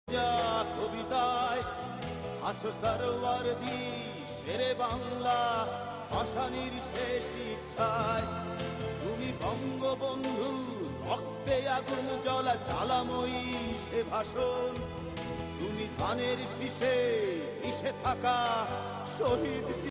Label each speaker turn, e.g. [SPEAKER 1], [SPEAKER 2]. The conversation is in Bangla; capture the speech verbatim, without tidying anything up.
[SPEAKER 1] যা কবিতায় আছো সরওয়ারদি শেরে বাংলা ভাষানির শেষ ইচ্ছায়। তুমি বঙ্গবন্ধু রক্তে আগুন জ্বলা জ্বালাময়ী সে ভাষণ। তুমি ধানের শীষে মিশে থাকা শহীদ